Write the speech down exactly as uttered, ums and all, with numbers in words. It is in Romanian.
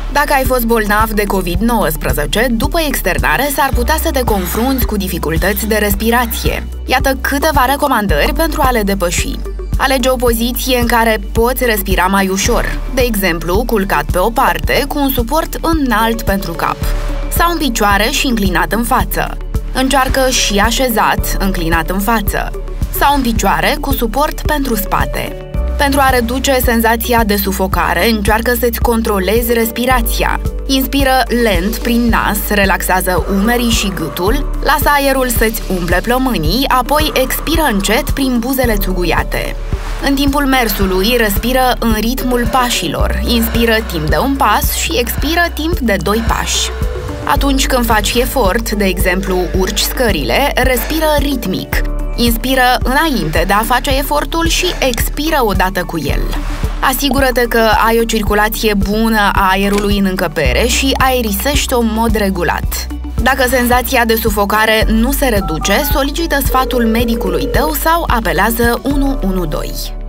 Dacă ai fost bolnav de COVID nouăsprezece, după externare s-ar putea să te confrunți cu dificultăți de respirație. Iată câteva recomandări pentru a le depăși. Alege o poziție în care poți respira mai ușor, de exemplu, culcat pe o parte, cu un suport înalt pentru cap, sau în picioare și înclinat în față. Încearcă și așezat, înclinat în față, sau în picioare cu suport pentru spate. Pentru a reduce senzația de sufocare, încearcă să-ți controlezi respirația. Inspiră lent prin nas, relaxează umerii și gâtul, lasă aerul să-ți umple plămânii, apoi expiră încet prin buzele țuguiate. În timpul mersului, respiră în ritmul pașilor, inspiră timp de un pas și expiră timp de doi pași. Atunci când faci efort, de exemplu urci scările, respiră ritmic. Inspiră înainte de a face efortul și expiră odată cu el. Asigură-te că ai o circulație bună a aerului în încăpere și aerisește-o în mod regulat. Dacă senzația de sufocare nu se reduce, solicită sfatul medicului tău sau apelează unu unu doi.